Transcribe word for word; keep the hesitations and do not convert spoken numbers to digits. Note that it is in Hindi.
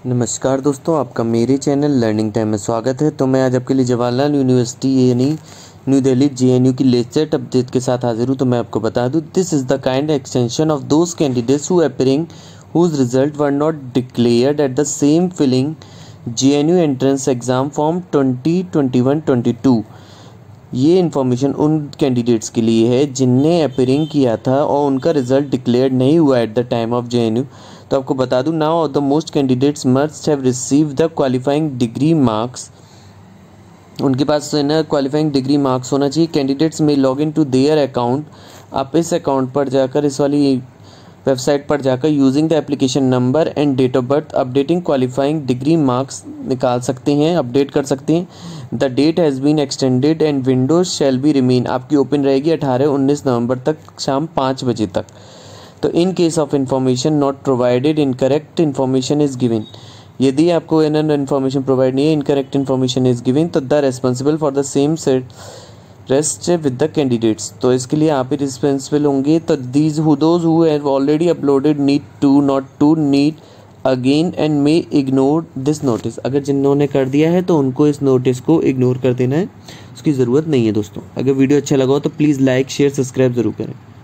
नमस्कार दोस्तों, आपका मेरे चैनल लर्निंग टाइम में स्वागत है। तो मैं आज आपके लिए जवाहरलाल यूनिवर्सिटी यानी न्यू दिल्ली जेएनयू की लेटेस्ट अपडेट के साथ हाजिर हूँ। तो मैं आपको बता दूँ, this is the kind extension of those candidates who appearing whose result were not declared at the same filling JNU entrance exam form twenty twenty one twenty two. ये इन्फॉर्मेशन उन कैंडिडेट्स के लिए है जिनने अपीयरिंग किया था और उनका रिजल्ट डिक्लेयर्ड नहीं हुआ at the time of JNU. तो आपको बता दूं, now the most candidates must have receive the qualifying degree marks. उनके पास है ना क्वालिफाइंग डिग्री मार्क्स होना चाहिए। कैंडिडेट्स में log in to their account. आप इस अकाउंट पर जाकर, इस वाली वेबसाइट पर जाकर using the application number and date of birth updating qualifying degree marks निकाल सकते हैं, अपडेट कर सकते हैं। The date has been extended and windows shall be remain. आपकी ओपन रहेगी अठारह उन्नीस नवंबर तक शाम पाँच बजे तक। तो in case of information not provided, incorrect information is given. यदि आपको एन इन्फॉर्मेशन प्रोवाइड नहीं है, इनकरेक्ट इन्फॉर्मेशन इज गिवन, तो the responsible for the same set rest with the candidates. तो इसके लिए आप ही रिस्पॉन्सिबल होंगे। तो these who those who have already uploaded need to not to need again and may ignore this notice. अगर जिन्होंने कर दिया है तो उनको इस नोटिस को इग्नोर कर देना है, उसकी ज़रूरत नहीं है दोस्तों। अगर वीडियो अच्छा लगा हो तो प्लीज़ लाइक शेयर सब्सक्राइब ज़रूर करें।